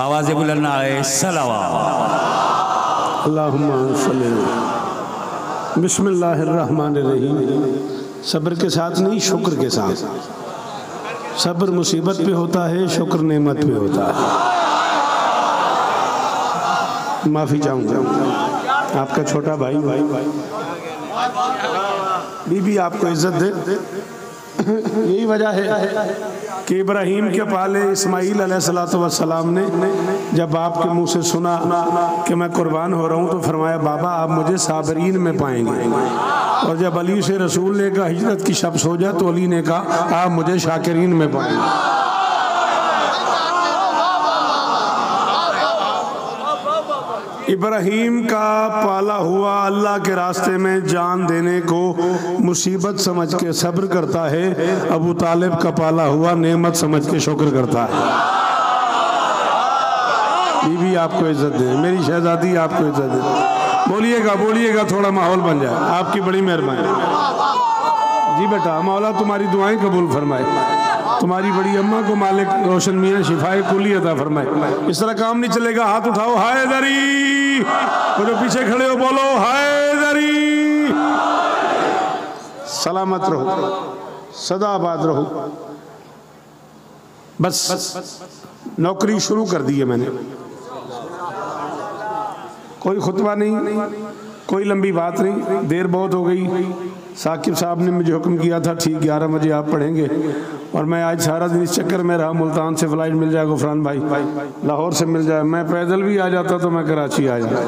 आवाज़ बुलंद आए सलावत। अल्लाहुम्मा सल्ली बिस्मिल्लाहिर्रहमानिर्रहीम। सब्र के साथ नहीं, शुक्र के साथ। सब्र मुसीबत पे होता है, शुक्र नेमत पे होता है। माफ़ी चाहूँगा, आपका छोटा भाई बीबी आपको इज्जत दे। यही वजह है कि इब्राहीम के पाले इस्माईल अलैहिस्सलाम ने जब आपके मुंह से सुना कि मैं कुर्बान हो रहा हूँ तो फरमाया बाबा आप मुझे साबरीन में पाएंगे। और जब अली से रसूल ने कहा हिजरत की शब्द हो जाए तो अली ने कहा आप मुझे शाकिरीन में पाएंगे। इब्राहीम का पाला हुआ अल्लाह के रास्ते में जान देने को मुसीबत समझ के सब्र करता है, अबू तालिब का पाला हुआ नेमत समझ के शुक्र करता है। बीवी आपको इज्जत दे, मेरी शहजादी आपको इज्जत दे। बोलिएगा बोलिएगा, थोड़ा माहौल बन जाए। आपकी बड़ी मेहरबानी। जी बेटा, मौला तुम्हारी दुआएं कबूल फरमाए, तुम्हारी बड़ी अम्मा को मालिक रोशन मियाँ शिफाए कुली अता फरमाए। इस तरह काम नहीं चलेगा। हाथ उठाओ, हैदरी। वो जो पीछे खड़े हो बोलो हैदरी। सलामत रहो, सदा आबाद रहो। बस नौकरी शुरू कर दी है मैंने। कोई खुतबा नहीं, कोई लंबी बात नहीं, देर बहुत हो गई। साकिब साहब ने मुझे हुक्म किया था ठीक 11 बजे आप पढ़ेंगे, और मैं आज सारा दिन इस चक्कर में रहा। मुल्तान से फ्लाइट मिल जाए गुफरान भाई, लाहौर से मिल जाए, मैं पैदल भी आ जाता तो मैं कराची आ जाता।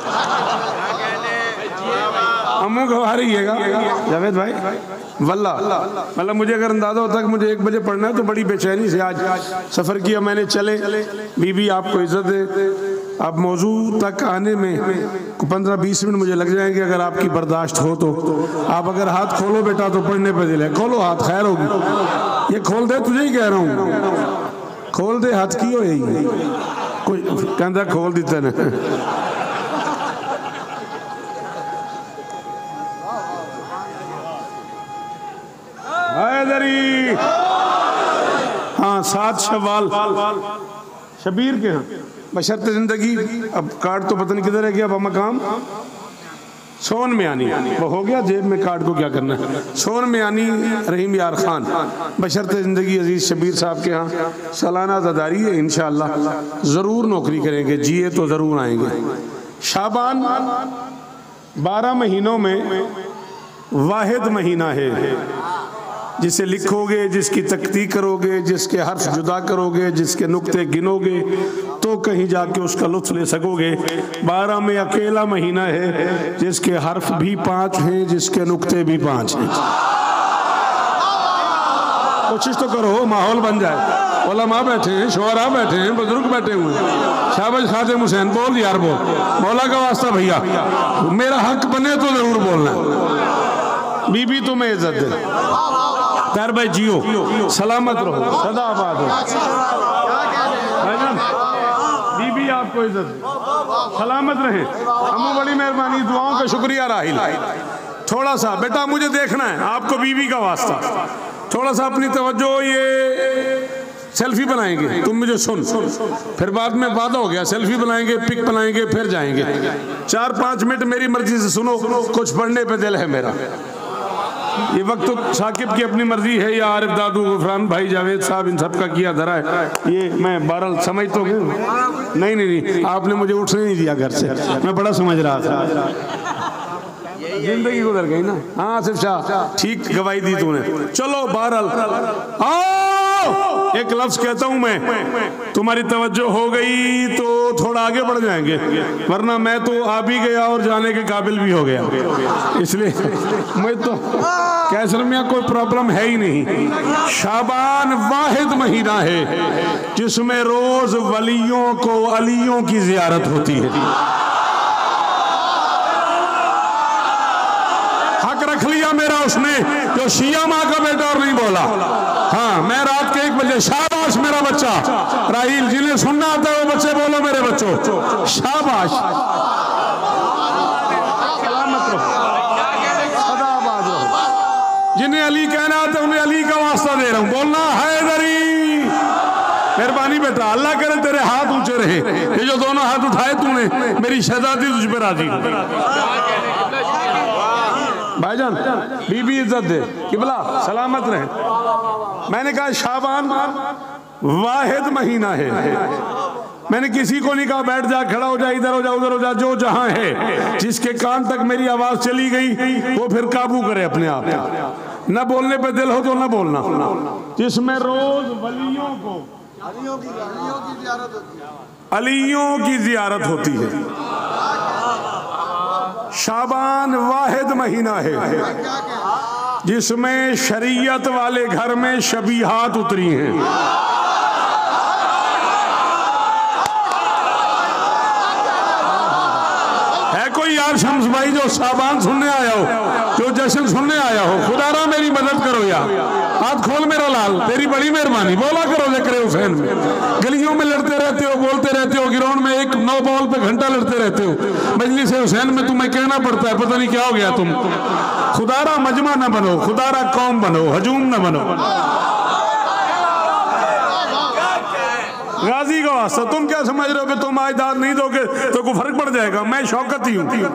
अम्मू गवा रहीगा जावेद भाई, वल्ला मतलब मुझे अगर अंदाजा होता कि मुझे 1 बजे पढ़ना है तो बड़ी बेचैनी से आज सफ़र किया मैंने। चले बीबी आपको इज्जत दे। आप मौजू तक आने में 15-20 मिनट मुझे लग जाएंगे अगर आपकी बर्दाश्त हो तो। आप अगर हाथ खोलो बेटा तो पढ़ने पे दिल है। खोलो हाथ, खैर होगी। ये खोल दे, तुझे ही कह रहा हूँ, खोल दे हाथ की हो। यही कोई कहता खोल देते ने। हाँ 7 शवाल शबीर के यहाँ बशर्ते जिंदगी। अब कार्ड तो पता नहीं किधर है गया। अब मकाम सोन में आनी वो हो गया, जेब में कार्ड को क्या करना है। सोन में आनी रहीम यार खान बशर्ते जिंदगी अजीज शबीर साहब के यहाँ सालाना ज़दारी है। इंशाअल्लाह ज़रूर नौकरी करेंगे, जिए तो ज़रूर आएंगे। शाबान 12 महीनों में वाहिद महीना है जिसे लिखोगे, जिसकी तख्ती करोगे, जिसके हर्फ जुदा करोगे, जिसके नुक्ते गिनोगे तो कहीं जाके उसका लुत्फ ले सकोगे। 12 में अकेला महीना है जिसके हर्फ भी 5 हैं, जिसके नुक्ते भी 5 हैं। कोशिश तो करो, माहौल बन जाए। उलमा बैठे हैं, शोहरा बैठे हैं, बुजुर्ग बैठे हुए हैं। शाबाश खातिम हुसैन, बोल यार बोल, मौला का वास्ता भैया, मेरा हक बने तो जरूर बोलना। बीबी तुम्हें इज्जत दे, प्यार भाई जियो, सलामत रहो, सदा आबाद हो। बीबी आपको इज्जत दे, सलामत रहे। अम्मू बड़ी मेहरबानी, दुआओं का शुक्रिया राहिल। थोड़ा सा बेटा मुझे देखना है, आपको बीबी का वास्ता, थोड़ा सा अपनी तवज्जो। ये सेल्फी बनाएंगे, तुम मुझे सुन, फिर बाद में वादा हो गया सेल्फी बनाएंगे, पिक बनाएंगे, फिर जाएंगे। 4-5 मिनट मेरी मर्जी से सुनो, कुछ पढ़ने पे दिल है मेरा। ये वक्त तो साकिब की अपनी मर्जी है या आरिफ दादू गुफरान भाई जावेद साहब इन सब का किया धरा है। ये मैं बहरहाल समझ तो नहीं, नहीं आपने मुझे उठने नहीं दिया घर से, मैं बड़ा समझ रहा था। जिंदगी गुजर गई ना। हाँ आसिफ शाह ठीक गवाही दी तूने। चलो बहरहाल एक लफ्ज कहता हूं मैं, तुम्हारी तवज्जो हो गई तो थोड़ा आगे बढ़ जाएंगे, वरना मैं तो आ भी गया और जाने के काबिल भी हो गया। इसलिए मैं तो कैसर में कोई प्रॉब्लम है ही नहीं। शाबान वाहिद महीना है जिसमें रोज वलियों को अलियों की जियारत होती है। हक रख लिया मेरा उसने जो शिया माँ का बेटा और नहीं बोला। हाँ मैं रात के 1 बजे शाबाश मेरा बच्चा राहील, जिन्हें सुनना आता है वो बच्चे बोलो मेरे बच्चों शाबाश। सलामत रहो, सदा आबाद रहो। जिन्हें अली कहना आता है उन्हें अली का वास्ता दे रहा हूँ, बोलना हैदरी मेहरबानी बेटा, अल्लाह करे तेरे हाथ ऊंचे रहे। ये जो दोनों हाथ उठाए तूने, मेरी शहजादी तुझ पे राजी। भाईजान बीबी इज्जत दे, किबला सलामत रहे। मैंने कहा शाबान वाहिद महीना है। मैंने किसी को नहीं कहा बैठ जा, खड़ा हो जा, इधर हो जा, उधर हो जा, जो जहां है। जिसके कान तक मेरी आवाज चली गई वो फिर काबू करे अपने आप। न बोलने पे दिल हो तो न बोलना। जिसमें रोज वलियों को अलियों की जियारत होती है। शाबान वाहिद महीना है जिसमें शरीयत वाले घर में शबीहात उतरी हैं। है कोई यार शम्स भाई जो शाबान सुनने आया हो, जो जश्न सुनने आया हो? खुदारा मेरी मदद करो यार, हाथ खोल मेरा लाल, तेरी बड़ी मेहरबानी। बोला करो ज़िक्र हुसैन में। गलियों में लड़ते रहते हो, बोलते रहते हो, ग्राउंड में एक 9 बॉल पे घंटा लड़ते रहते हो। मजलिस हुसैन में तुम्हें कहना पड़ता है पता नहीं क्या हो गया तुम। खुदारा मजमा न बनो, खुदारा कौम बनो, हजूम न बनो। गाजी का वास्ता, तुम क्या समझ रहे हो कि तुम आज दाद नहीं दोगे तो कोई फर्क पड़ जाएगा? मैं शौकत ही हूँ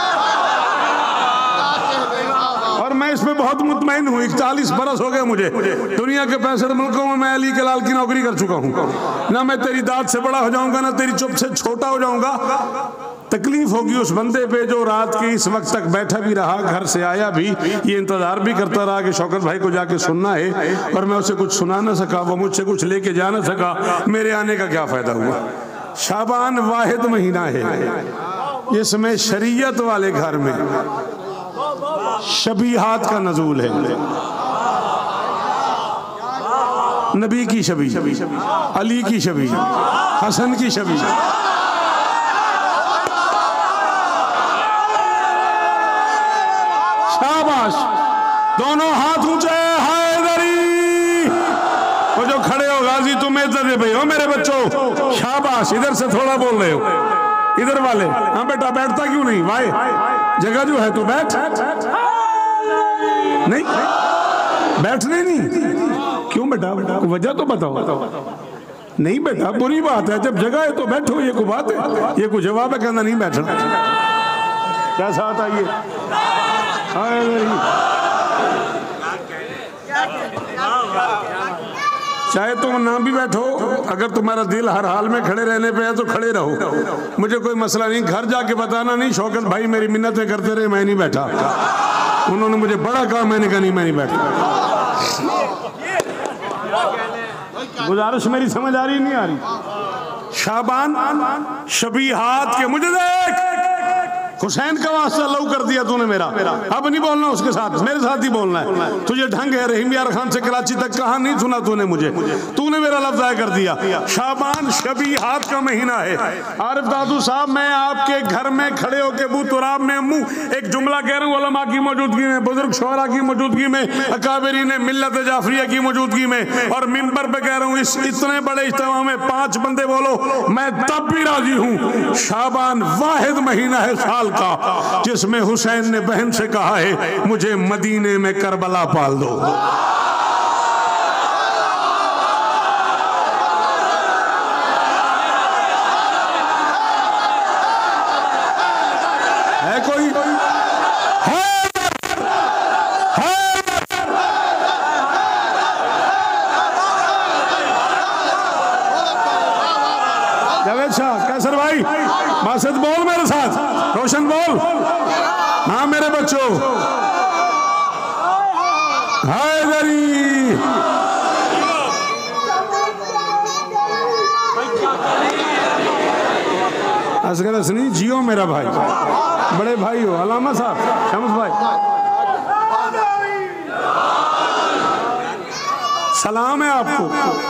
और मैं इसमें बहुत मुतमईन हूँ। 41 बरस हो गए मुझे। दुनिया के 65 मुल्कों में मैं अली के लाल की नौकरी कर चुका हूँ। ना मैं तेरी दाद से बड़ा हो जाऊंगा, ना तेरी चुप से छोटा हो जाऊंगा। तकलीफ होगी उस बंदे पे जो रात के इस वक्त तक बैठा भी रहा, घर से आया भी, ये इंतजार भी करता रहा कि शौकत भाई को जाके सुनना है, और मैं उसे कुछ सुना ना सका, वो मुझसे कुछ लेके जा ना सका। मेरे आने का क्या फायदा हुआ? शाबान वाहिद महीना है जिसमें शरीयत वाले घर में शबीहात का नजूल है। नबी की शबी, अली की शबी, हसन की शबी। शाबाश, दोनों हाथ ऊंचे। हैदरी वो जो खड़े हो गाजी, तुम्हें इज्जत दे भाई हो मेरे बच्चों। शाबाश, इधर से थोड़ा बोल रहे हो, इधर वाले। हाँ बेटा, बैठता क्यों नहीं भाई? जगह जो है तो बैठ। नहीं बैठने नहीं क्यों बेटा? वजह तो बताओ। नहीं बेटा, बुरी बात है, जब जगह है तो बैठो, ये कोई बात है? ये कोई जवाब है? कहना नहीं बैठना। क्या साथ आइए। चाहे तुम ना भी बैठो, अगर तुम्हारा दिल हर हाल में खड़े रहने पे है तो खड़े रहो, मुझे कोई मसला नहीं। घर जाके बताना नहीं शौकत भाई मेरी मिन्नतें करते रहे, मैं नहीं बैठा। उन्होंने मुझे बड़ा कहा, मैंने कहा नहीं मैं नहीं बैठा। गुजारिश मेरी समझ आ रही नहीं आ रही? शाबान शबीहात के, मुझे देख हुसैन का वास्ता लव कर दिया तूने मेरा। अब नहीं बोलना उसके साथ, मेरे साथ ही बोलना है। तुझे ढंग है, रहीम यार खान से कराची तक कहा नहीं सुना तूने मुझे, तूने मेरा लफ्ज़ आया कर दिया। शाबान शबीहात का महीना है। आरिफ दादू साहब, मैं आपके घर में खड़े होके बू तुराब में मुंह एक जुमला कह रहा हूँ, उलमा की मौजूदगी में, बुजुर्ग शोहरा की मौजूदगी में, अकाबरीन मिल्लत जाफरिया की मौजूदगी में, और मिंबर पे कह रहा हूँ इस इतने बड़े इज्तिमा में 5 बंदे बोलो, मैं तब भी राजी हूँ। शाबान वाहिद महीना है साल का जिसमें हुसैन ने बहन से कहा है मुझे मदीने में करबला पाल दो। है कोई? है जावेद शाह, कैसर भाई, बासत बोल मेरे साथ, रोशन बोल। हाँ मेरे बच्चों, हैदरी असगर हसनी, जियो मेरा भाई, बड़े भाई हो। अलामा साहब, शम्स भाई, सलाम है आपको।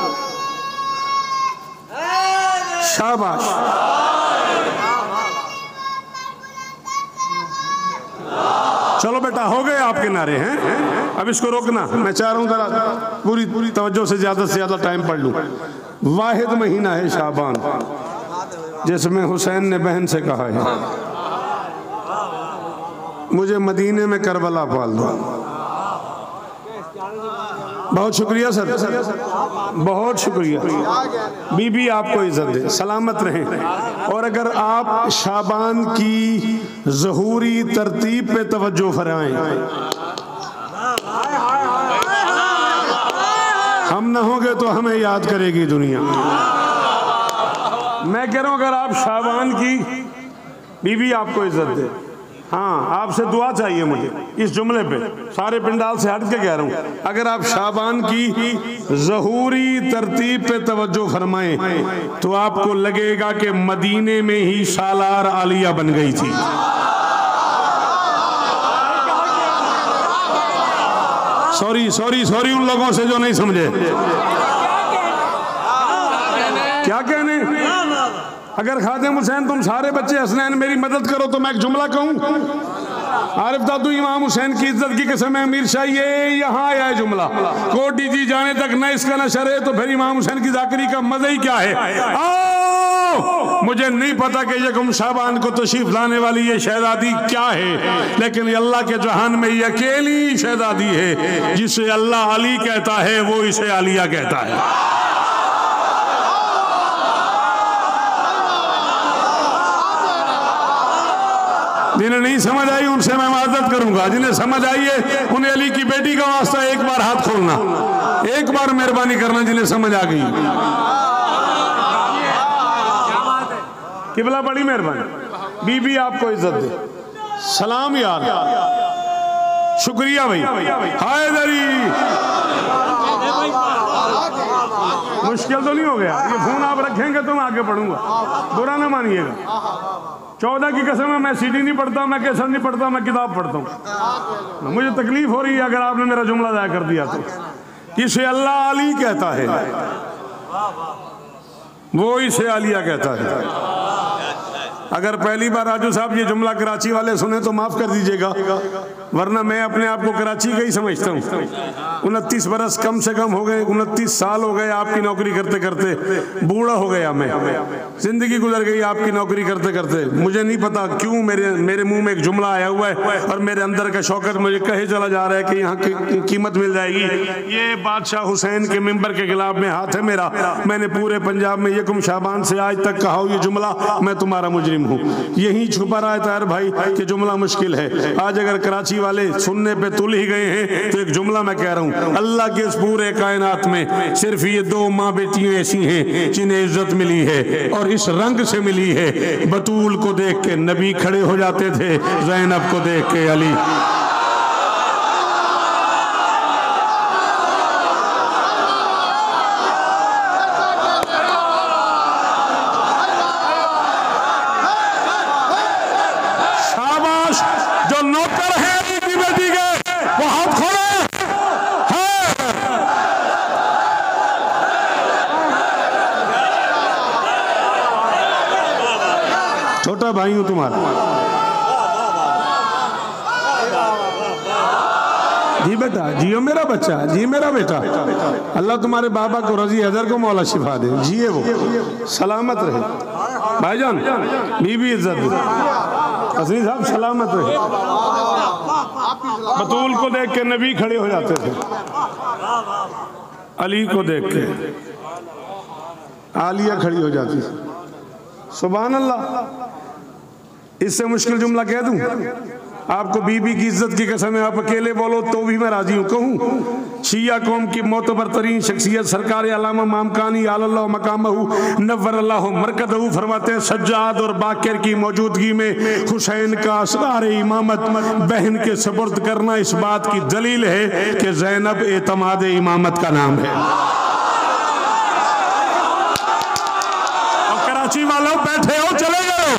शाबाश। चलो बेटा, हो गए आपके नारे हैं, अब इसको रोकना। मैं चाह रहा हूँ जरा पूरी तवज्जो से ज्यादा टाइम पढ़ लूँ। वाहिद महीना है शाबान जिसमें हुसैन ने बहन से कहा है मुझे मदीने में करबला पाल दो। बहुत शुक्रिया सर, बहुत शुक्रिया। बीबी आपको इज्जत दे, सलामत रहें। और अगर आप शाबान की ज़हूरी तरतीब पे तवज्जो फरमाएं, हम न होंगे तो हमें याद करेगी दुनिया। मैं कह रहा हूं अगर आप शाबान की, बीबी आपको इज्जत दे। हाँ, आपसे दुआ चाहिए मुझे इस जुमले पे, सारे पिंडाल से हट के कह रहा हूं, अगर आप शाबान की ज़हूरी तरतीब पे तवज्जो फरमाएं तो आपको लगेगा कि मदीने में ही सालार आलिया बन गई थी। सॉरी सॉरी सॉरी उन लोगों से जो नहीं समझे। क्या कहने, अगर खादिम हुसैन तुम सारे बच्चे हसनैन मेरी मदद करो तो मैं एक जुमला कहूं, आरिफ दादू इमाम हुसैन की इज्जत की कसम है अमीर शाह ये यहाँ आया है जुमला, कोटी जी जाने तक न इसका नशर है, तो फिर इमाम हुसैन की जाकरी का मजा ही क्या है। आओ, मुझे नहीं पता कि यकम शाबान को तशरीफ लाने वाली ये शहजादी क्या है, लेकिन अल्लाह के जहान में ये अकेली शहजादी है जिसे अल्लाह अली कहता है, वो इसे आलिया कहता है। जिन्हें नहीं समझ आई उनसे मैं माजरत करूंगा, जिन्हें समझ आई है उन्हें अली की बेटी का वास्ता एक बार हाथ खोलना, एक बार मेहरबानी करना जिन्हें समझ आ गई। किबला बड़ी मेहरबानी। बीबी आपको इज्जत दे, सलाम यार, शुक्रिया भाई। हैदरी मुश्किल तो नहीं हो गया, ये फोन आप रखेंगे तो मैं आगे पढ़ूंगा, बुरा ना मानिएगा। 14 की कसम है, मैं सीडी नहीं पढ़ता, मैं कैसर नहीं पढ़ता, मैं किताब पढ़ता हूँ। मुझे तकलीफ हो रही है अगर आपने मेरा जुमला ज़ाया कर दिया तो। इसे अल्लाह अली कहता है, वो इसे आलिया कहता है। अगर पहली बार राजू साहब ये जुमला कराची वाले सुने तो माफ कर दीजिएगा, वरना मैं अपने आप को कराची का ही समझता हूँ। 29 बरस कम से कम हो गए, 29 साल हो गए आपकी नौकरी करते करते, बूढ़ा हो गया मैं, जिंदगी गुजर गई आपकी नौकरी करते करते। मुझे नहीं पता क्यों मेरे मुंह में एक जुमला आया हुआ है और मेरे अंदर का शौकत मुझे कहे चला जा रहा है कि यहाँ की कीमत मिल जाएगी। ये बादशाह हुसैन के मिंबर के खिलाफ में हाथ है मेरा। मैंने पूरे पंजाब में यकम शाबान से आज तक कहा ये जुमला, मैं तुम्हारा मुजरिम हूँ। यही छुपा रहा है तार भाई कि जुमला मुश्किल है। आज अगर कराची वाले सुनने पे तुल ही गए हैं तो एक जुमला मैं कह रहा हूँ, अल्लाह के इस पूरे कायनात में सिर्फ ये 2 माँ बेटियां ऐसी हैं जिन्हें इज्जत मिली है और इस रंग से मिली है। बतूल को देख के नबी खड़े हो जाते थे, ज़ैनब को देख के अली। जो नौकर है अली की बेटी के, वो हाथ खोले। छोटा भाई हूं तुम्हारा। जी बेटा, जियो मेरा बच्चा, जी मेरा बेटा। अल्लाह तुम्हारे बाबा को, रजी हैदर को मौला शिफा दे, जिए वो सलामत रहे। भाईजान बीबी इज्जत दे, हसीन साहब सलामत रहे। बतूल को देख के नबी खड़े हो जाते थे, अली को देख के आलिया खड़ी हो जाती। सुभान अल्लाह। इससे मुश्किल जुमला कह दूं आपको, बीबी की इज्जत की कसम है, आप अकेले बोलो तो भी मैं राजी हूँ। कहूँ शिया कौम की मोतबर तरीन शख्सियत सरकार अल्लामा मामकानी आलल्लाहु मकामहू नव्वरल्लाहु मरकदहू फरमाते हैं, सज्जाद और बाकर की मौजूदगी में हुसैन का असरार इमामत बहन के सुपुर्द करना इस बात की दलील है कि ज़ैनब एतमाद इमामत का नाम है। और कराची वालों बैठे हो, चले गए।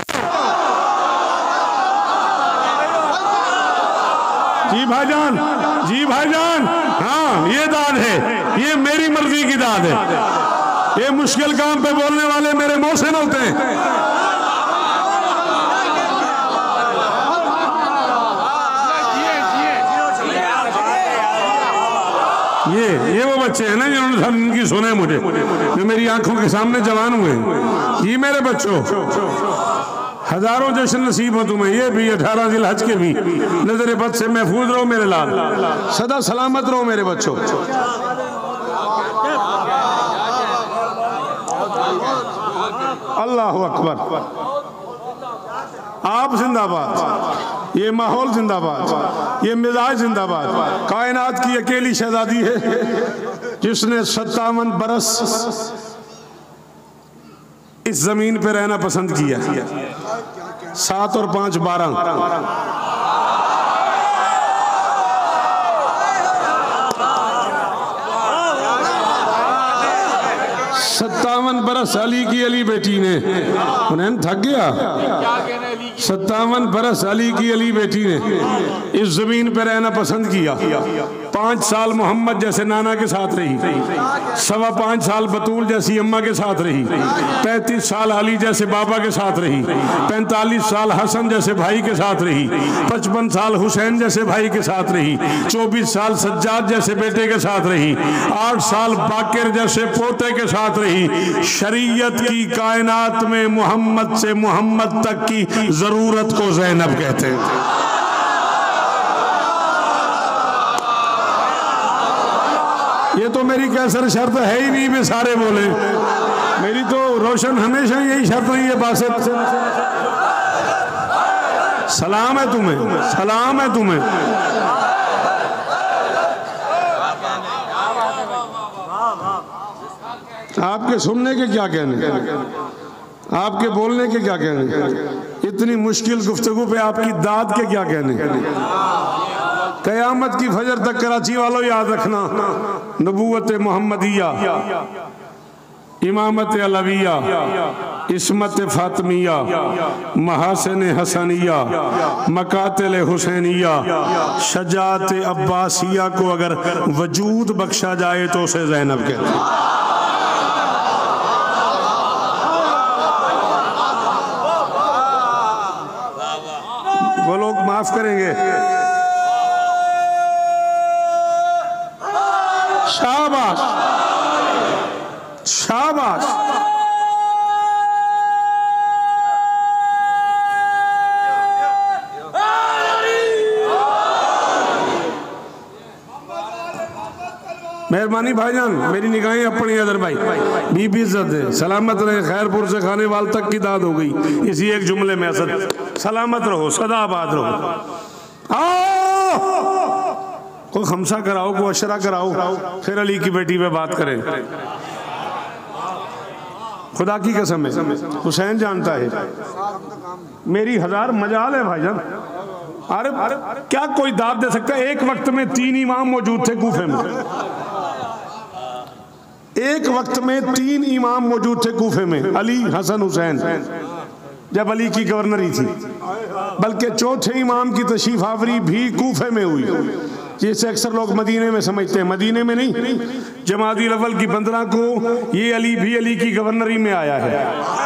जी भाईजान, जी भाईजान, हाँ ये दाद है, ये मेरी मर्जी की दाद है। ये मुश्किल काम पे बोलने वाले मेरे मोहसिन होते हैं। ये वो बच्चे हैं ना जिन्होंने सब इनकी सुने मुझे, जो मेरी आंखों के सामने जवान हुए। जी मेरे बच्चों, हजारों जश्न नसीब हो तुम्हें, ये भी 18 ज़िलहज के भी। नजर बद से महफूज रहो मेरे लाल, सदा सलामत रहो मेरे बच्चों। अल्लाह अकबर। आप जिंदाबाद, ये माहौल जिंदाबाद, ये मिजाज जिंदाबाद। कायनात की अकेली शहजादी है जिसने 57 बरस इस जमीन पे रहना पसंद किया। 7 और 5 12। 57 बरस अली की अली बेटी ने, उन्हें थक गया। 57 बरस अली की अली बेटी ने इस जमीन पर रहना पसंद किया। 5 साल मोहम्मद जैसे नाना के साथ रही, 5.25 साल बतूल जैसी अम्मा के साथ रही, 35 साल अली जैसे बाबा के साथ रही, 45 साल हसन जैसे भाई के साथ रही, 55 साल हुसैन जैसे भाई के साथ रही, 24 साल सज्जाद जैसे बेटे के साथ रही, 8 साल बाकिर जैसे पोते के साथ रही। शरीयत की कायनात में मोहम्मद से मोहम्मद तक की जरूरत को ज़ैनब कहते हैं। ये तो मेरी कैसर शर्त है ही नहीं, मैं सारे बोले। मेरी तो रोशन हमेशा यही शर्त नहीं है। बासित सलाम है तुम्हें, सलाम है तुम्हें। आपके सुनने के क्या कहने, आपके बोलने के क्या कहने, इतनी मुश्किल गुफ्तगू पे आपकी दाद के क्या कहने। कयामत की फजर तक कराची वालों याद रखना, नबूवत मोहम्मदिया, इमामत अलविया, इस्मत फातमिया, महासन हसनिया, मकातिल हुसैनिया, शजात अब्बासिया को अगर वजूद बख्शा जाए तो उसे ज़ैनब कहते हैं। वो लोग माफ करेंगे। शाबाश, शाबाश। मेहरबानी भाईजान, मेरी निगाहें अपनी अदर भाई, बीबी इज्जत है, सलामत रहे। खैरपुर से खाने वाल तक की दाद हो गई इसी एक जुमले में। असद सलामत रहो, सदा आबाद रहो। को खमसा कराओ, को अशरा कराओ, फिर अली की बेटी पे बात करें। खुदा की कसम है, हुसैन जानता है। मेरी 1000 मजाल है भाईजान। अरे क्या कोई दाद दे सकता है? एक वक्त में 3 इमाम मौजूद थे कूफे में। एक वक्त में 3 इमाम मौजूद थे कूफे में, अली, हसन, हुसैन, जब अली की गवर्नरी थी। बल्कि चौथे इमाम की तशरीफ आवरी भी कूफे में हुई, जिसे अक्सर लोग मदीने में समझते हैं। मदीने में नहीं, जमादी अव्वल की 15 को ये अली भी अली की गवर्नरी में आया है।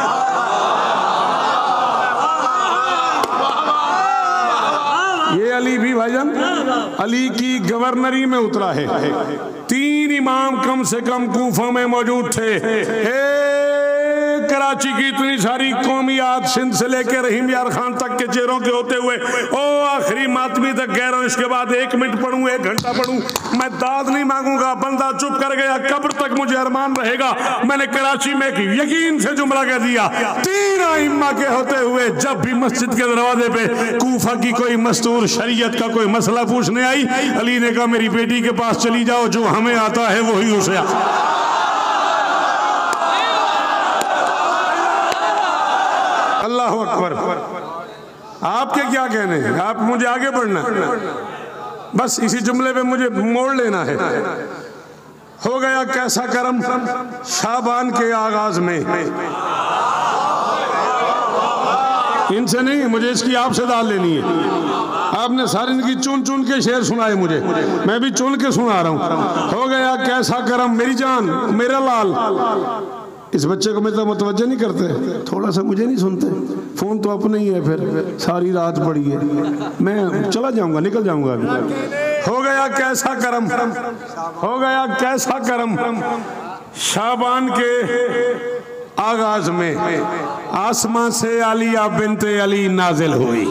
ये अली भी भाईजान अली की गवर्नरी में उतरा है। 3 इमाम कम से कम कूफा में मौजूद थे। कराची की इतनी सारी कौमियात, सिंध से लेकर रहीम यार खान तक के चेहरों के होते हुए ओ आखिरी मातमी तक कह रहा हूँ। इसके बाद 1 मिनट पढ़ूं, 1 घंटा पढ़ूं, मैं दाद नहीं मांगूंगा। बंदा चुप कर गया, कब्र तक मुझे अरमान रहेगा। मैंने कराची में एक यकीन से जुमला कह दिया, 3 आइम्मा के होते हुए जब भी मस्जिद के दरवाजे पे कूफा की कोई मस्तूर शरीयत का कोई मसला पूछने आई, अली ने कहा मेरी बेटी के पास चली जाओ, जो हमें आता है वही उसे। अल्लाह अकबर। आपके क्या कहने हैं? आप मुझे आगे बढ़ना, बस इसी जुमले पे मुझे मोड़ लेना है। हो गया कैसा करम शाबान के आगाज में। इनसे नहीं, मुझे इसकी आपसे दाल लेनी है। आपने सारी इनकी चुन चुन के शेर सुनाए मुझे, मैं भी चुन के सुना रहा हूँ। हो गया कैसा करम, मेरी जान, मेरा लाल। इस बच्चे को मतलब मुतवज्जो नहीं करते, थोड़ा सा मुझे नहीं सुनते। फोन तो अपने ही है, फिर सारी रात पड़ी है, मैं चला जाऊंगा, निकल जाऊंगा अभी। हो गया कैसा करम, हो गया कैसा करम शाबान के आगाज में, आसमां से आलिया बिनते अली नाजिल हुई।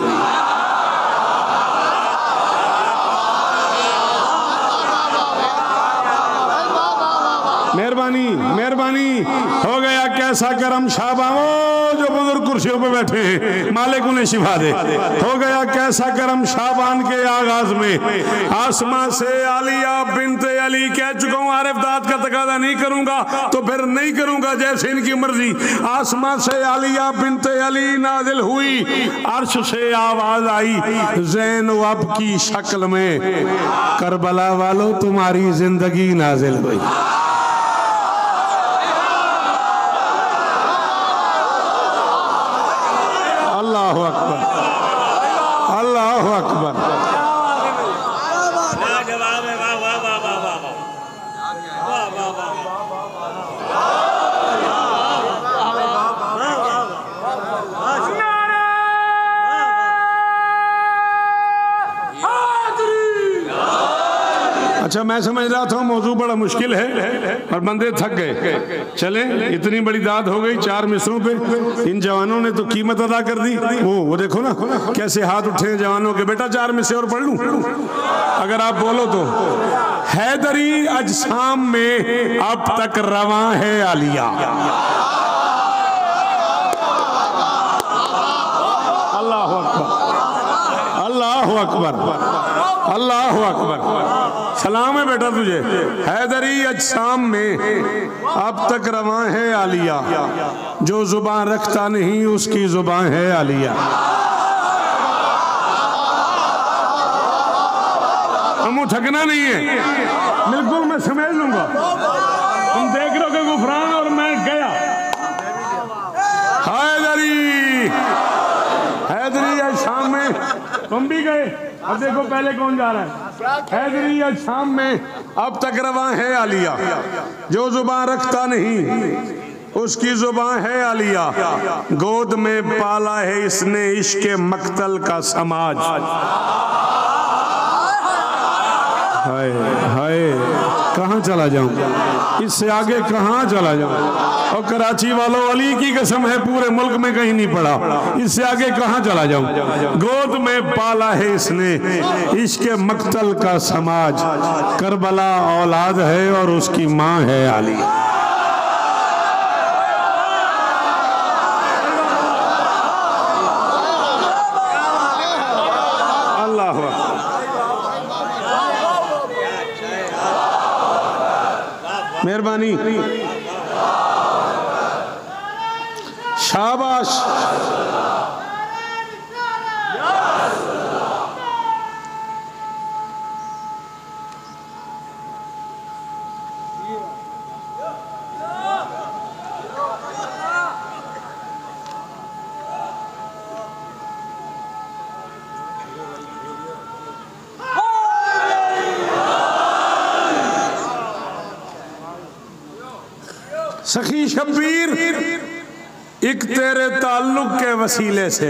मेहरबानी मेहरबानी। हो गया कैसा करम शाबान, जो बुजुर्ग कुर्सियों पे बैठे हैं, मालिक उन्हें शिफा दे। हो गया कैसा करम शाबान के आगाज में, आसमां से आलिया बिनते अली कह चुका हूं, आरिफ दाद का तकादा नहीं करूंगा तो फिर नहीं करूंगा, जैसे इनकी मर्जी। आसमां से आलिया बिनते अली नाजिल हुई, अर्श से आवाज आई ज़ैनब की शक्ल में, करबला वालों तुम्हारी जिंदगी नाजिल हुई। अल्लाह अकबर, अल्लाह अकबर। अच्छा, मैं समझ रहा था मौजू बड़ा मुश्किल है और बंदे थक गए। चले, इतनी बड़ी दाद हो गई 4 मिसरों पे, इन जवानों ने तो कीमत अदा कर दी। वो देखो ना कैसे हाथ उठे हैं जवानों के। बेटा 4 मिसरे और पढ़ लूं अगर आप बोलो तो। हैदरी अजसाम में अब तक रवां है आलिया। अल्लाह अकबर, अल्लाह अकबर, अल्लाह अकबर। सलाम है बेटा तुझे। हैदरी अजसाम में अब तक रवां है आलिया, जो जुबान रखता नहीं उसकी जुबान है आलिया। हम थकना नहीं है, बिल्कुल मैं समझ लूंगा। तुम देख रहे हो कि गुफरान और मैं गया। हैदरी, हैदरी अजसाम में तुम भी गए। अब देखो पहले कौन जा रहा है। हैदरी अजसाम में अब तक रवां है आलिया, जो जुबान रखता नहीं उसकी जुबान है आलिया। गोद में पाला है इसने इश्क मक्तल का समाज। हाय हाय, कहाँ चला जाऊं, इससे आगे कहाँ चला जाऊं। और कराची वालों, अली की कसम है पूरे मुल्क में कहीं नहीं पड़ा, इससे आगे कहाँ चला जाऊं। गोद में पाला है इसने इश्क मक्तल का समाज, करबला औलाद है और उसकी माँ है अली। अल्लाह मेहरबानी, शाबाश। सखी शब्बीर एक तेरे ताल्लुक के वसीले से,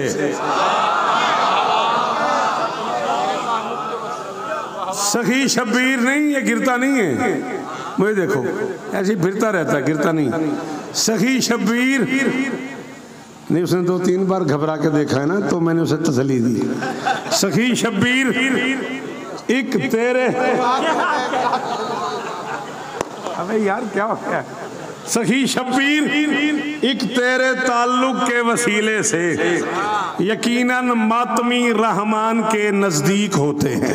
सखी शब्बीर नहीं, ये गिरता नहीं है। मुझे देखो ऐसे ही फिरता रहता है, गिरता नहीं। सखी शब्बीर नहीं, उसने 2-3 बार घबरा के देखा है ना, तो मैंने उसे तसल्ली दी। सखी शब्बीर एक तेरे, अबे यार क्या हो गया। सखी शब्बीर एक तेरे ताल्लुक के वसीले से यकीनन मातमी रहमान के नजदीक होते हैं।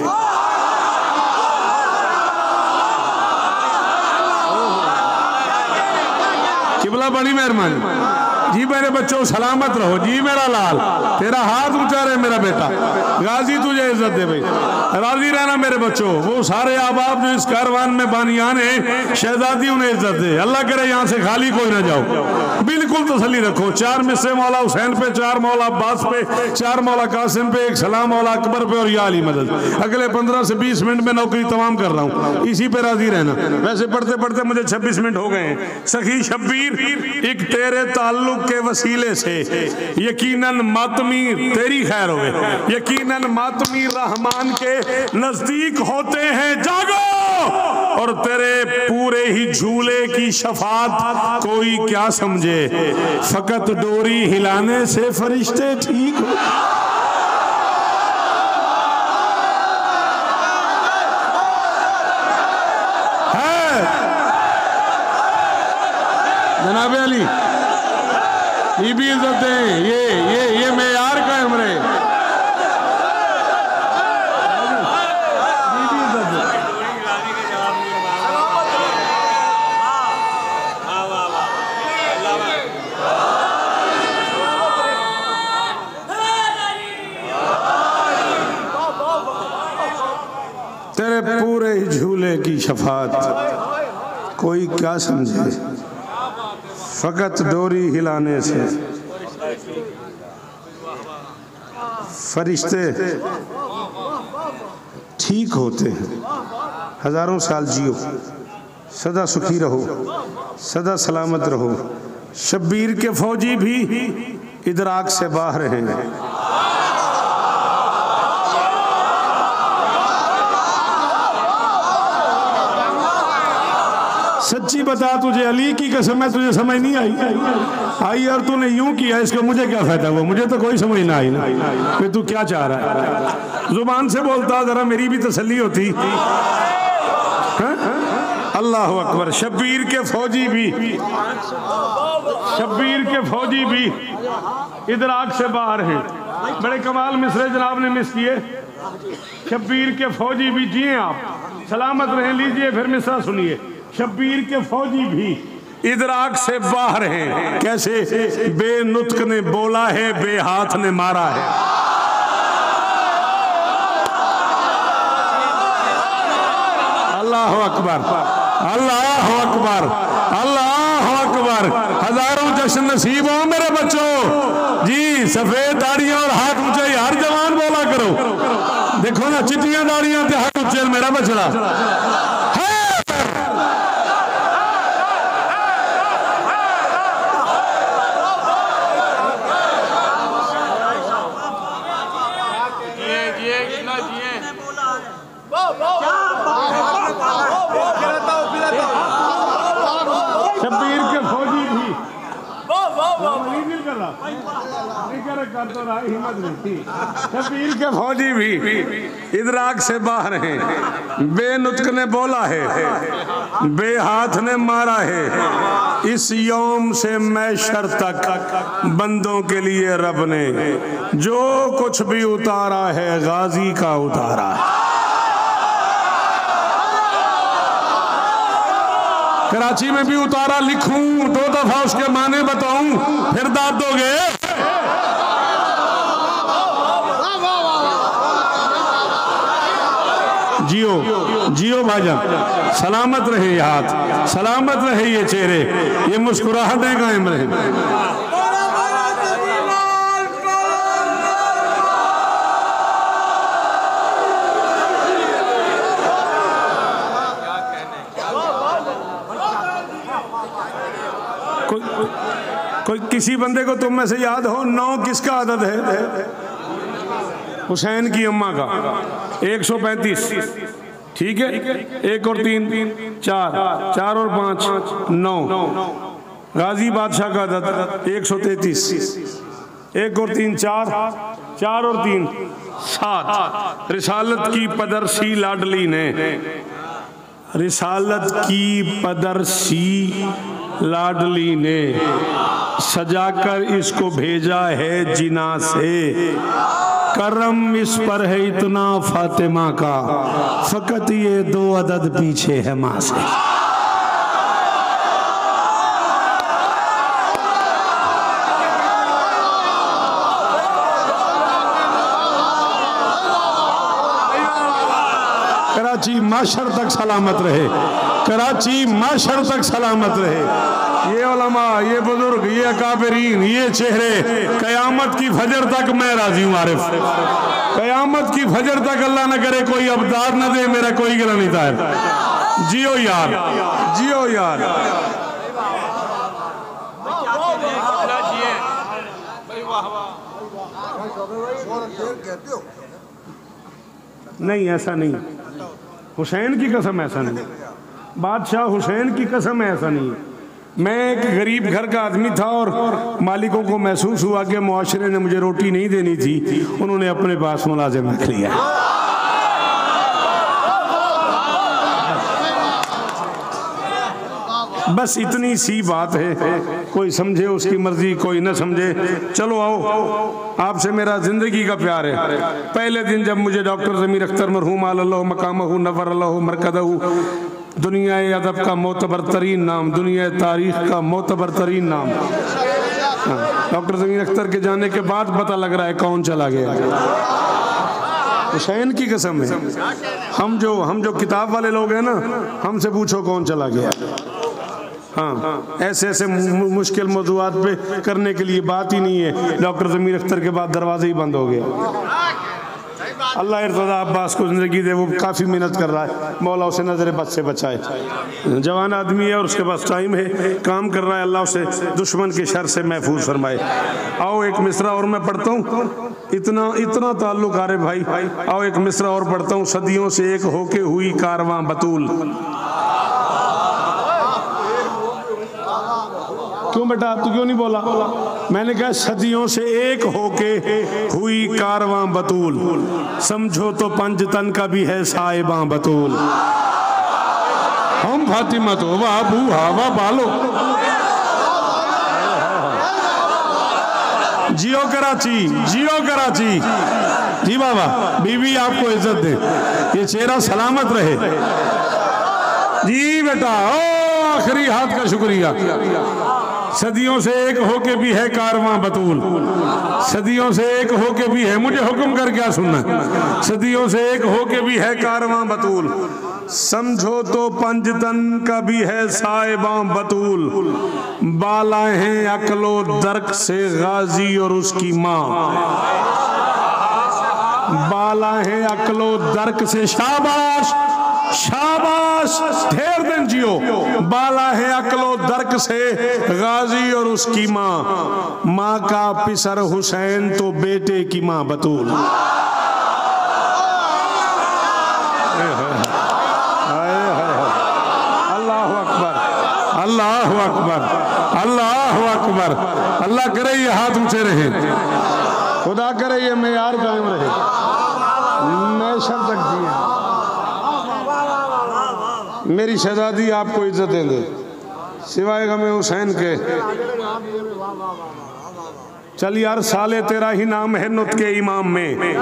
किबला बड़ी मेहरबानी जी। मेरे बच्चों सलामत रहो जी। मेरा लाल, तेरा हाथ ऊंचा रहे मेरा बेटा। गाजी तुझे इज्जत दे भाई, राजी रहना मेरे बच्चों। वो सारे आबाब जो इस कारवान में बानियान है, शहजादी उन्हें इज्जत दे। अल्लाह करे यहाँ से खाली कोई ना जाओ। बिल्कुल तसल्ली रखो। 4 मिसरे मौला हुसैन पे, 4 मौला अब्बास पे, 4 मौला कासिम पे, 1 सलाम मौला अकबर पे और या अली मदद। अगले 15 से 20 मिनट में नौकरी तमाम कर रहा हूँ, इसी पे राजी रहना। वैसे पढ़ते पढ़ते मुझे 26 मिनट हो गए हैं। सखी शब्बीर एक तेरे ताल्लुक के वसीले से यकीनन मातमी, तेरी खैर होवे, यकीनन मातमी रहमान के नजदीक होते हैं। जागो और तेरे पूरे ही झूले की शफात कोई क्या समझे, फकत डोरी हिलाने से फरिश्ते ठीक हो। जनाब अली, ये भी इज्जत है, ये मेयार का हमरे तेरे पूरे झूले की शफात कोई क्या समझे, फकत डोरी हिलाने से फरिश्ते ठीक होते हैं। हजारों साल जियो, सदा सुखी रहो, सदा सलामत रहो। शब्बीर के फौजी भी इदराक से बाहर हैं। सच्ची बता, तुझे अली की कसम है, तुझे समझ नहीं आई और तूने यूं किया, इसका मुझे क्या फायदा हुआ? मुझे तो कोई समझ ना आई ना कि तू क्या चाह रहा है। जुबान से बोलता जरा मेरी भी तसल्ली होती। अल्लाह अकबर। शब्बीर के फौजी भी इदराक से बाहर हैं। बड़े कमाल मिसरे जनाब ने मिस किए। शब्बीर के फौजी भी, जिए आप सलामत रहें। लीजिए फिर मिसरा सुनिए। शब्बीर के फौजी भी इदराक से बाहर हैं। कैसे? बेनुत्क ने बोला है, बेहाथ ने मारा है। अल्लाह अकबर, अल्लाह अकबर, अल्लाह अकबर। हजारों जश्न नसीब हो मेरे बच्चों जी। सफेद दाढ़ियां और हाथ ऊंचे, हर जवान बोला करो। देखो ना, चिट्टियां दाढ़ियां ते हाथ ऊंचे मेरा बछड़ा। शब्बीर के फौजी भी शब्बीर के फौजी भी इदराक से बाहर हैं। बेनुत्क ने बोला है, बेहाथ ने मारा है। इस यौम से मैशर तक बंदों के लिए रब ने जो कुछ भी उतारा है, गाजी का उतारा है। कराची में भी उतारा, लिखूं 2 दफा उसके माने बताऊं, फिर दाद दोगे? जियो जियो भाईजान, सलामत रहे ये हाथ, सलामत रहे ये चेहरे, ये मुस्कुराहटें कायम रहे। कोई किसी बंदे को तुम में से याद हो 9 किसका आदत है? हुसैन की अम्मा का 135, ठीक है। 1 और 3 4, 4 और 5 9। गाजी बादशाह का आदत 133, 1 और 3 4, 4 और 3 7। रिसालत की पदरसी लाडली ने, रिसालत की पदरसी लाडली ने सजाकर इसको भेजा है जिना से। करम इस पर है इतना फातिमा का, फकत ये 2 अदद पीछे है माँ से। कराची माशर तक सलामत रहे, कराची माशर तक सलामत रहे। ये उलमा, ये बुजुर्ग, ये अकाबरीन, ये चेहरे कयामत की फजर तक मैं राजी हूँ। आरिफ, कयामत की फजर तक अल्लाह न करे कोई अबदार न दे, मेरा कोई गिला नहीं था। जियो यार, जियो यार। नहीं, ऐसा नहीं। हुसैन की कसम ऐसा नहीं, बादशाह हुसैन की कसम ऐसा नहीं। मैं एक गरीब घर का आदमी था और मालिकों को महसूस हुआ कि मुआशरे ने मुझे रोटी नहीं देनी थी, उन्होंने अपने पास मुलाजिम रख लिया। बस इतनी सी बात है, कोई समझे उसकी मर्जी, कोई न समझे। चलो आओ, आपसे मेरा जिंदगी का प्यार है। पहले दिन जब मुझे डॉक्टर ज़मीर अख्तर मरहूम अल्लाह मकामहू नव्वरल्लाहु मरकदहू, दुनिया अदब का मोतबर तरीन नाम, दुनिया तारीख का मोतबर तरीन नाम, डॉक्टर ज़मीर अख्तर के जाने के बाद पता लग रहा है कौन चला गया। हुसैन की कसम है, हम जो किताब वाले लोग हैं ना, हमसे पूछो कौन चला गया। हाँ, ऐसे ऐसे मुश्किल मौज़ूआत पे करने के लिए बात ही नहीं है। डॉक्टर ज़मीर अख्तर के बाद दरवाजे ही बंद हो गया। अल्लाह इर्तज़ा अब्बास को ज़िंदगी दे, वो काफ़ी मेहनत कर रहा है, मौला उसे नज़र बद से बचाए। जवान आदमी है और उसके पास टाइम है, काम कर रहा है, अल्लाह उसे दुश्मन के शर से महफूज फरमाए। आओ एक मिसरा और मैं पढ़ता हूँ, इतना ताल्लुक आ रहे भाई। आओ एक मिसरा और पढ़ता हूँ। सदियों से एक होके हुई कारवां बतूल। क्यों बेटा, तू क्यों नहीं बोला? मैंने कहा सदियों से एक होके हुई कारवां बतूल, समझो तो पंजतन का भी है साहिबां बतूल। हम फातिमा तो बाबू हवा बालो, जियो कराची, जियो कराची। जी बाबा, बीवी आपको इज्जत दे, ये चेहरा सलामत रहे। जी बेटा, ओ आखिरी हाथ का शुक्रिया। सदियों से एक होके भी है कारवां बतूल, सदियों से एक होके भी है, मुझे हुक्म कर क्या सुनना, सदियों से एक होके भी है कारवां बतूल, समझो तो पंजतन का भी है साहिबां बतूल। बाला है अकलो दर्क से गाजी और उसकी माँ, बाला है अकलो दर्क से, शाबाश शाबाश, ढेर दिन जियो। बाला है अकलो दर्क से गाजी और उसकी माँ, माँ का पिसर हुसैन तो बेटे की माँ बतूल। अल्लाह अकबर, अल्लाह अकबर, अल्लाह अकबर। अल्लाह करे ये हाथ ऊंचे रहे, खुदा करे ये मेयार कायम रहे, मैशर तक जिए। मेरी शहजादी आपको इज्जत देंगे सिवाय गमे हुसैन के। चल यार, साले तेरा ही नाम है नुत के इमाम में।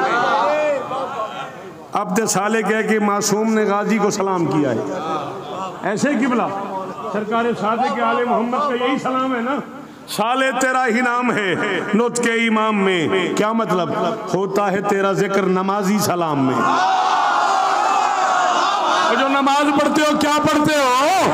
अब दे साले कह के मासूम ने गाजी को सलाम किया है, ऐसे कि भला सरकार सादे के आले मोहम्मद का यही सलाम है ना, साले तेरा ही नाम है नुत के इमाम में। क्या मतलब होता है तेरा जिक्र नमाजी सलाम में। जो नमाज पढ़ते हो क्या पढ़ते हो?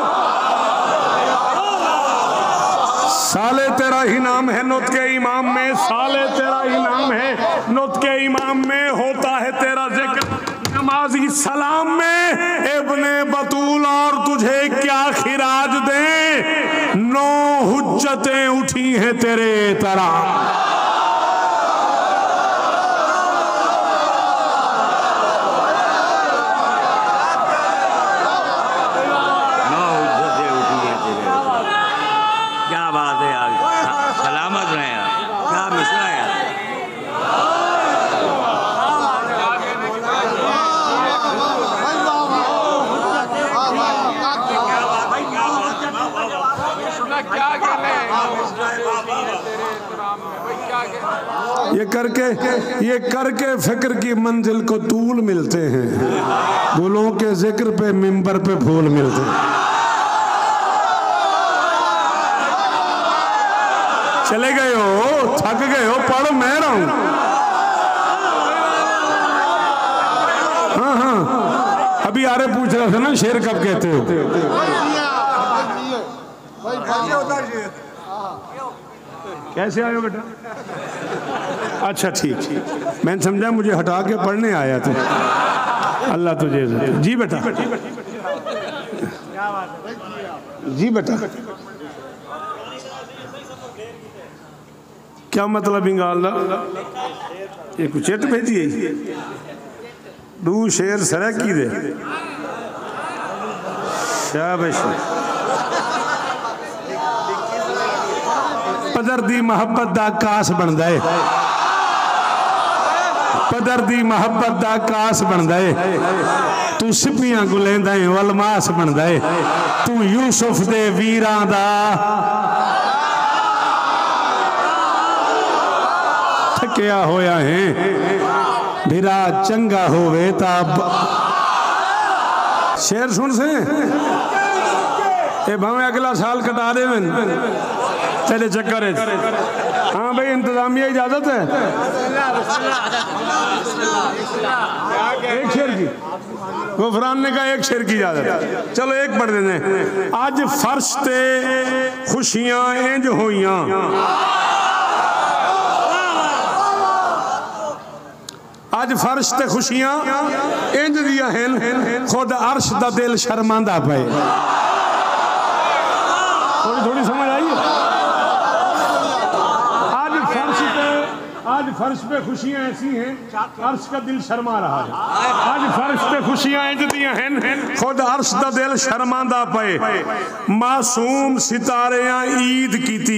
साले तेरा ही नाम है नुत के इमाम में, साले तेरा ही नाम है नुत के इमाम में, होता है तेरा जिक्र नमाजी सलाम में। इब्ने बतूल और तुझे क्या खिराज दें, 9 हुज्जतें उठी हैं तेरे तरह। ये करके फिक्र की मंजिल को तूल मिलते हैं, गुलों के जिक्र पे मिंबर पे फूल मिलते हैं। चले गए हो, थक गए हो, पढ़ो, मैं रहा हूं। हाँ हाँ, अभी आरे पूछ रहा था ना, शेर कब कहते हो? कैसे आए हो बेटा? अच्छा ठीक, मैंने समझा मुझे हटा के पढ़ने आया था। अल्लाह तुझे जी बेटा, जी बेटा। क्या मतलब इंगाल ये कुछ चेट भेजिए दू शेर सरक की दे शाबाश। पदर दी मोहब्बत दा कास बनदा है, पदर दी मोहब्बत दा कास बनदा है, तू सिपियां गुलेंदा है, अलमास बनदा है। तू यूसुफ दे वीरां दा थकिया होया है भिरा चंगा होवे ताब। शेर सुन से ये भावे अगला साल कटा दे मैं तेरे चक्कर है। हाँ भाई इंतजामिया इजाजत है एक शेर की, गुफरान ने कहा एक शेर की इजाजत, चलो एक पढ़ देने। आज फर्श ते खुशियां इंज होइयां, आज फर्श ते खुशियां इंज दियां हैं खुद अर्श दा दिल शर्मांदा पे। थोड़ी थोड़ी समझ आई? आज फर्श पे खुशियां ऐसी हैं अर्श का दिल शर्मा रहा है। आज फर्श पे खुशियां इंज दियां हैं खुद अर्श दा दिल शर्मांदा पे। मासूम सितारेयां ईद कीती।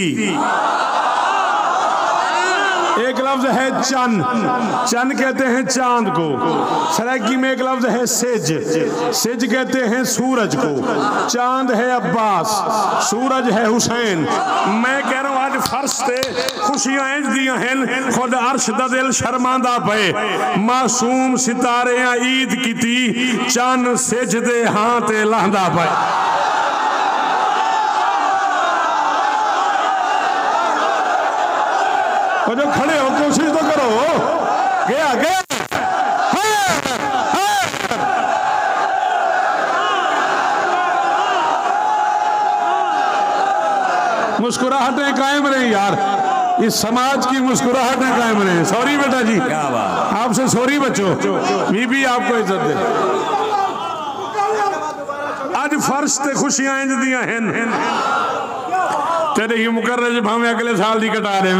एक लफ्ज है चन, चन कहते हैं चांद को। सराइकी में एक लफ्ज है सिज, सिज कहते हैं सूरज को। चांद है अब्बास, सूरज है हुसैन। मैं कह रहा हूं आज फर्श से खुशियां इंज दियां हैं खुद अर्श दा दिल शर्मांदा पे। मासूम सितारेयां ईद कीती, चन सिज दे हां ते लहंदा पे। जो खड़े हो कोशिश तो करो। गया गया मुस्कुराहटें कायम रही यार, इस समाज की मुस्कुराहटें कायम रही। सॉरी बेटा जी, क्या बात, आपसे सॉरी बच्चों, बीबी आपको इज्जत दे। आज फर्श ते खुशियां इंज दियां हैं तेरे ही मुकर्रर भावे अगले साल दी कटा दे।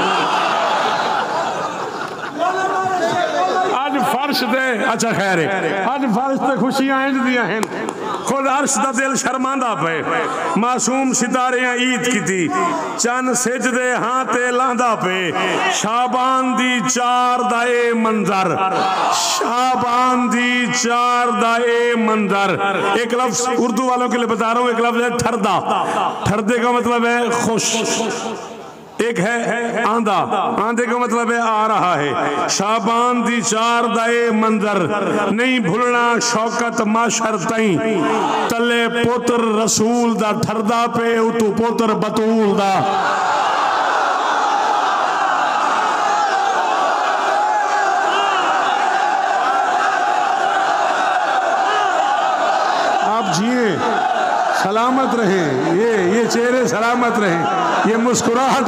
आज फर्श दे, अच्छा खैर है, आज फर्श ते खुशियां इंज दियां हैं खुद अर्श दा दिल शर्मांदा पे। मासूम सितारेयां ईद कीती, चन सिज दे हां ते लांदा पे। शाबान दी चार दा ए मंजर, शाबान दी चार दा ए मंजर। एक लफ्ज उर्दू वालों के लिए बता रहा हूं, एक लफ्ज है ठरदा। ठरदे का मतलब है खुश, एक है आंधा, आंधे का मतलब है आ रहा है। शाबान दी चार दाए मंजर, नहीं भूलना शौकत माशर तई। तले पोतर रसूल दा ठरदा पे उतू पोतर बतूल दा। आप जिए सलामत रहें, ये चेहरे सलामत रहें, ये मुस्कुराहट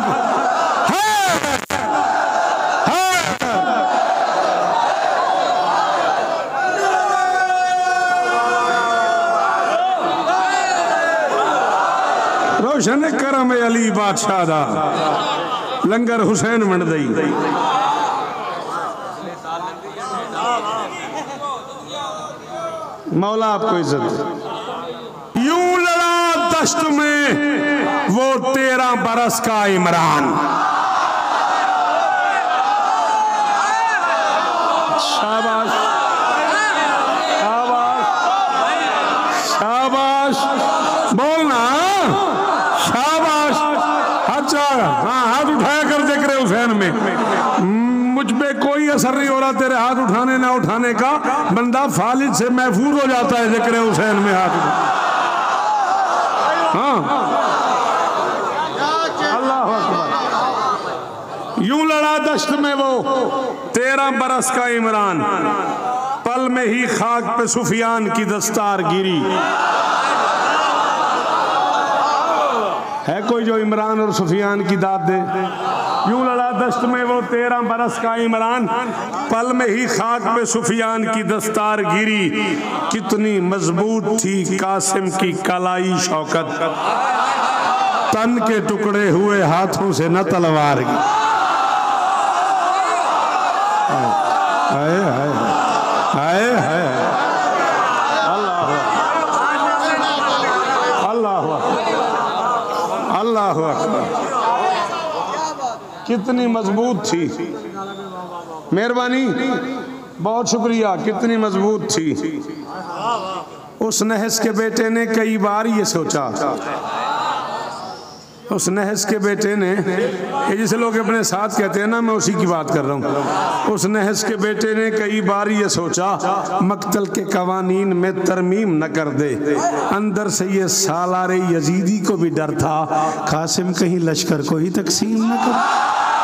रोशन करम अली बादशाह दा लंगर हुसैन मंड दई। मौला आपको इज्जत। यूं लड़ा दश्त में वो 13 बरस का इमरान। शाबाश शाबाश शाबाश, बोलना शाबाश। अच्छा हाँ, हाथ उठाया कर जिक्र हुसैन में। मुझ पे कोई असर नहीं हो रहा तेरे हाथ उठाने ना उठाने का, बंदा फालिज से महफूज हो जाता है जिक्र हुसैन में हाथ उठा। हाँ अल्लाह अकबर। यूं लड़ा दश्त में वो 13 बरस का इमरान, पल में ही खाक पे सुफियान की दस्तार गिरी। है कोई जो इमरान और सुफियान की दाद दे? यूं लड़ा दश्त में वो 13 बरस का इमरान, पल में ही खाक पे सुफियान की दस्तार गिरी। कितनी मजबूत थी कासिम की कलाई शौकत, तन के टुकड़े हुए हाथों से न तलवार की। हाय हाय हाय हाय, अल्लाह अल्लाह अकबर। कितनी मजबूत थी, मेहरबानी बहुत शुक्रिया। कितनी मजबूत थी, उस नहस के बेटे ने कई बार ये सोचा, उस नहस के बेटे ने, ये जिसे लोग अपने साथ कहते हैं ना, मैं उसी की बात कर रहा हूँ। उस नहस के बेटे ने कई बार ये सोचा मक्तल के कवानीन में तरमीम न कर दे। अंदर से ये सालारे यजीदी को भी डर था कासिम कहीं लश्कर को ही तकसीम न कर।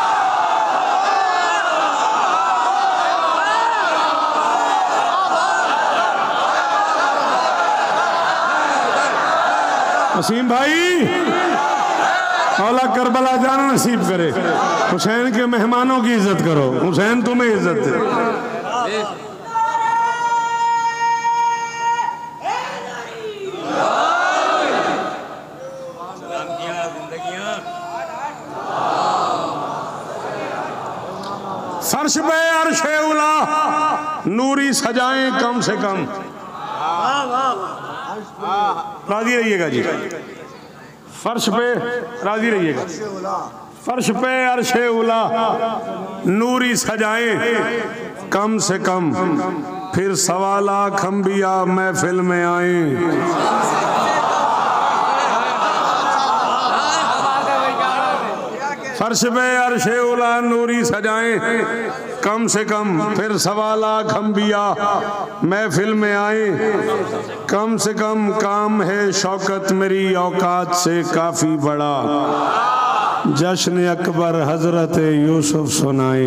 वसीम भाई, औला करबला जाना नसीब करे। हुसैन के मेहमानों की इज्जत करो, हुसैन तुम्हें इज्जत दे। फर्श पे अर्शे उला नूरी सजाएं कम से कम। राजी रहिएगा जी, फर्श पे राजी रहिएगा। फर्श पे अर्शे उला नूरी सजाएं कम से कम, फिर सवाला खम्बिया महफिल में आए। फर्श पे अर्शे उला नूरी सजाएं कम से कम, फिर सवाला खम्बिया महफिल में आए। कम से कम काम है शौकत मेरी औकात से काफी बड़ा, जश्न अकबर हजरत यूसुफ सुनाए।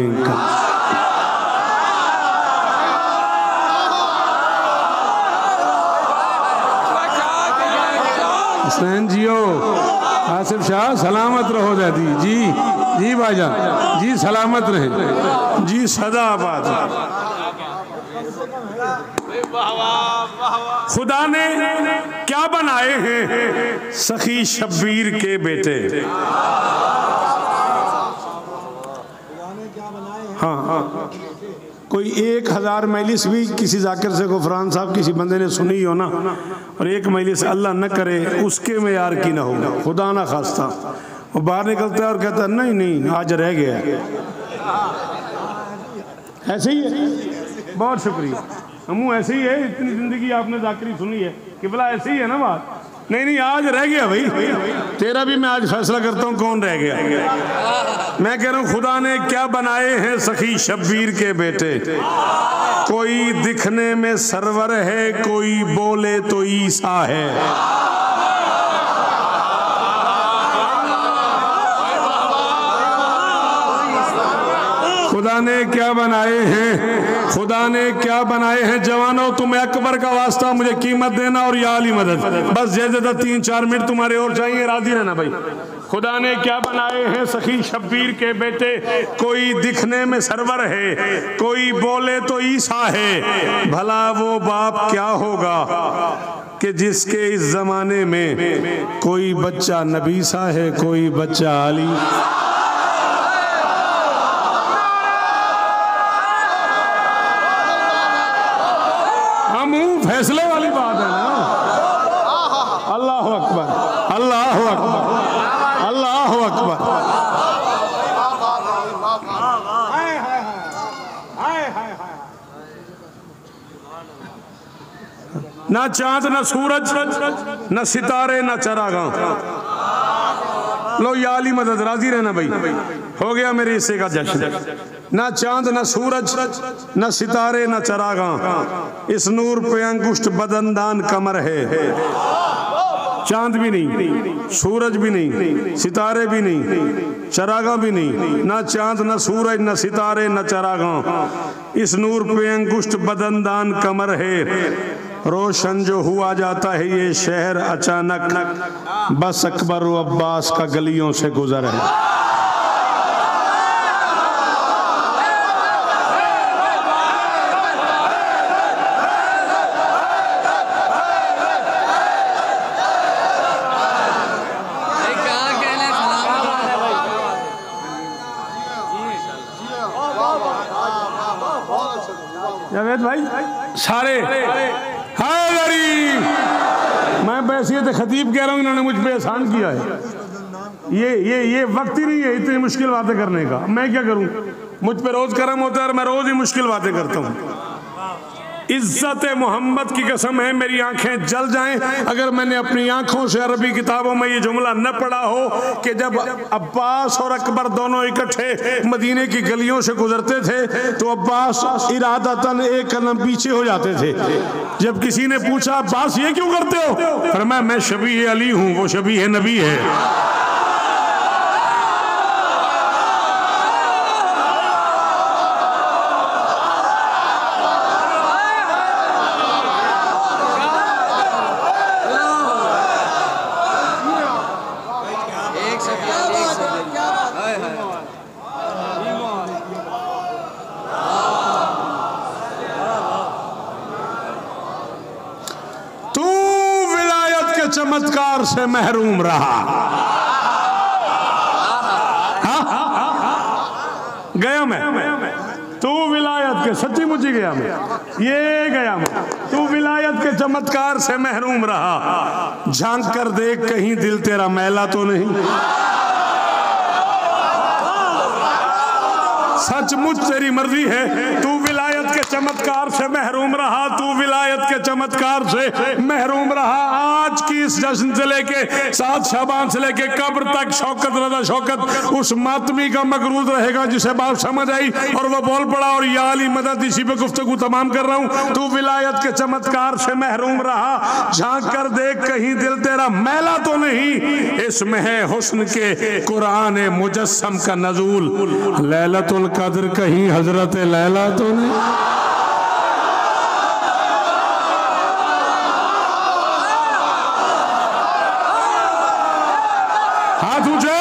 हसनैन जियो, आसिफ शाह सलामत रहो दादी जी। जी भाईजान जी सलामत रहे जी, सदा आबाद। खुदा ने क्या बनाए हैं सखी शब्बीर के बेटे। हाँ हाँ, कोई 1000 मजलिस भी किसी जाकिर से गुफरान साहब किसी बंदे ने सुनी हो ना, और एक मजलिस अल्लाह न करे उसके में यार की ना हो, खुदा ना खास्ता, वो बाहर निकलता है और कहता है नहीं नहीं आज रह गया। ऐसे ही है, बहुत शुक्रिया। हम ऐसे ही है, इतनी जिंदगी आपने जाकरी सुनी है कि भला ऐसे ही है ना बात। नहीं नहीं आज रह गया भाई, तेरा भी मैं आज फैसला करता हूँ कौन रह गया। मैं कह रहा हूँ खुदा ने क्या बनाए हैं सखी शब्बीर के बेटे। कोई दिखने में सरवर है, कोई बोले तो ईसा है। खुदा ने क्या बनाए हैं, खुदा ने क्या बनाए हैं। जवानों तुम्हें अकबर का वास्ता, मुझे कीमत देना और या अली मदद, बस ज्यादा 3-4 मिनट तुम्हारे और चाहिए, राजी रहना भाई। खुदा ने क्या बनाए हैं सखी शब्बीर के बेटे। कोई दिखने में सरवर है, कोई बोले तो ईसा है। भला वो बाप क्या होगा कि जिसके इस जमाने में कोई बच्चा नबी सा है, कोई बच्चा अली। फैसले वाली बात है ना। अल्लाह अकबर, अल्लाह अकबर, अल्लाह अकबर। ना चांद ना सूरज ना सितारे ना चरागाह। लो या अली मदद, राजी रहना भाई, हो गया मेरे हिस्से का जश्न। ना चांद ना सूरज ना सितारे ना चरागाह, इस नूर पे अंगुष्ठ बदनदान कमर है। चांद भी नहीं, सूरज भी नहीं, सितारे भी नहीं, चरागाह भी नहीं। ना चांद ना सूरज ना सितारे ना चरागाह, इस नूर पे अंगुष्ठ बदनदान कमर है। रोशन जो हुआ जाता है ये शहर अचानक, बस अकबर व अब्बास का गलियों से गुजर है। जावेद भाई सारे हाय गरीब, मैं बैसियत खतीब कह रहा हूँ, इन्होंने मुझ पे एहसान किया है। ये वक्त ही नहीं है इतनी मुश्किल बातें करने का। मैं क्या करूँ, मुझ पे रोज करम होता है और मैं रोज ही मुश्किल बातें करता हूँ। इज्जत मोहम्मद की कसम है मेरी आंखें जल जाएं अगर मैंने अपनी आंखों से अरबी किताबों में ये जुमला न पढ़ा हो कि जब अब्बास और अकबर दोनों इकट्ठे मदीने की गलियों से गुजरते थे तो अब्बास इरादतन एक कदम पीछे हो जाते थे। जब किसी ने पूछा अब्बास ये क्यों करते हो, फरमाया मैं शबीह अली हूं, वो शबीह नबी है। चमत्कार से महरूम रहा। गया मैं, तू विलायत के, सच्ची मुझी गया मैं, ये गया मैं, तू विलायत के चमत्कार से महरूम रहा। झांक कर देख कहीं दिल तेरा मैला तो नहीं। सचमुच तेरी मर्जी है, तू विलायत के चमत्कार से महरूम रहा, तू विलायत के चमत्कार से महरूम रहा। आज की इस जश्न से लेके 7 शाबान से लेके कब्र तक शौकत रजा शौकत उस मातमी का मकरूज रहेगा जिसे बात समझ आई और वो बोल पड़ा। और या अली मदद, इसी पे गुफ्तगू तमाम कर रहा हूँ। तू विलायत के चमत्कार से महरूम रहा, झांक कर देख कहीं दिल तेरा मैला तो नहीं। इसमें है हुस्न के कुरान मुजस्सम का नजूल, लैलतुल कद्र कहीं हजरत लैला तो नहीं। हाथ ऊंचे,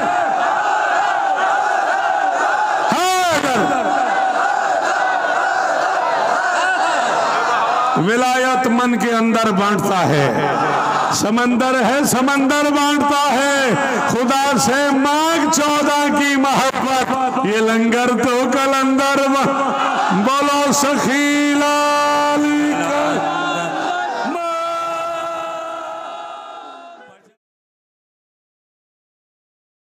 विलायत मन के अंदर बांटता है, समंदर है समंदर बांटता है। खुदा से मांग 14 की मोहब्बत, ये लंगर तो कलंदर। बोलो सखी